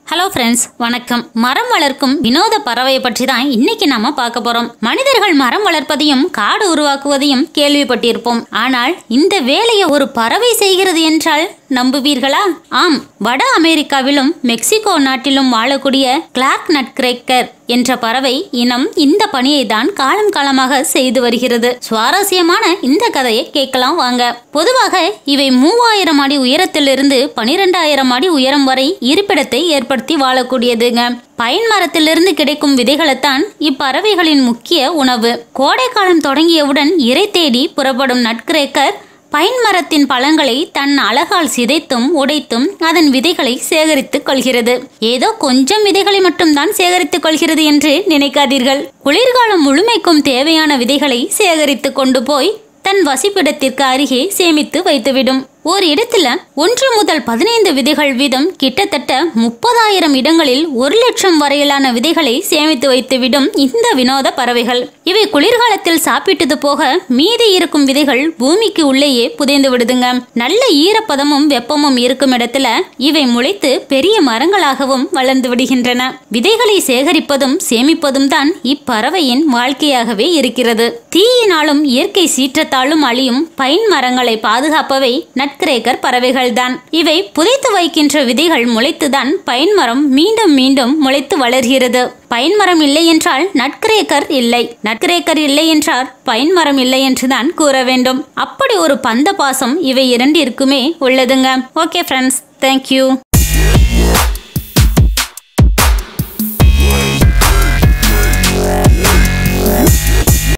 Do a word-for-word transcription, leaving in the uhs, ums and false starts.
Hello friends, வணக்கம். மரம் வளர்க்கும் வினோத பறவையை பற்றி தான் இன்னைக்கு நாம பார்க்க போறோம். மனிதர்கள் மரம் வளர்ப்பதையும் காடு உருவாக்குவதையும் கேள்விப்பட்டிருப்போம். ஆனால் இந்த வேலையை ஒரு பறவை செய்கிறது என்றால் நம்புவீர்களா? ஆம், வட அமெரிக்காவிலும் மெக்சிகோ நாட்டிலும் வாழக்கூடிய கிளார்க் நட்கிரேக்கர் என்ற பறவை இனம் இந்த பணியை தான் காலம் காலமாக செய்து வருகிறது. சுவாரஸ்யமான இந்த கதையை கேட்கலாம் வாங்க. பொதுவாக இவை மூவாயிரம் அடி உயரத்திலிருந்து பனிரெண்டாயிரம் அடி உயரம் வரை இருப்பிடத்தை ஏற்படுத்தி வாழக்கூடியதுங்க. பைன் மரத்திலிருந்து கிடைக்கும் விதைகளைத்தான் இப்பறவைகளின் முக்கிய உணவு. கோடை காலம் தொடங்கியவுடன் இரை தேடி புறப்படும் நட்கிரேக்கர் பைன் மரத்தின் பழங்களை தன் அலகால் சிதைத்தும் உடைத்தும் அதன் விதைகளை சேகரித்துக் கொள்கிறது. ஏதோ கொஞ்சம் விதைகளை மட்டும்தான் சேகரித்துக் கொள்கிறது என்று நினைக்காதீர்கள். குளிர்காலம் முழுமைக்கும் தேவையான விதைகளை சேகரித்து கொண்டு போய் தன் வசிப்பிடத்திற்கு அருகே சேமித்து வைத்துவிடும். ஒரு இடத்துல ஒன்று முதல் பதினைந்து விதைகள் வீதம் கிட்டத்தட்ட முப்பதாயிரம் இடங்களில் ஒரு லட்சம் வரையிலான விதைகளை சேமித்து வைத்துவிடும் இந்த வினோத பறவைகள். இவை குளிர்காலத்தில் சாப்பிட்டது போக மீதி இருக்கும் விதைகள் பூமிக்கு உள்ளேயே புதைந்து விடுதுங்க. நல்ல ஈரப்பதமும் வெப்பமும் இருக்கும் இடத்துல இவை முளைத்து பெரிய மரங்களாகவும் வளர்ந்து விடுகின்றன. விதைகளை சேகரிப்பதும் சேமிப்பதும் தான் இப்பறவையின் வாழ்க்கையாகவே இருக்கிறது. தீயினாலும் இயற்கை சீற்றத்தாலும் அழியும் பைன் மரங்களை பாதுகாப்பவை நட்கிரேக்கர் பறவைகள் தான். இவை புதைத்து வைக்கின்ற விதைகள் முளைத்துதான் பைன் மரம் மீண்டும் மீண்டும் முளைத்து வளர்கிறது. பைன் மரம் இல்லை என்றால் நட்கிரேக்கர் இல்லை, நட்கிரேக்கர் இல்லை என்றால் பைன் மரம் இல்லை என்றுதான் கூற வேண்டும். அப்படி ஒரு பந்த பாசம் இவை இரண்டிற்குமே உள்ளதுங்க. Okay friends, thank you.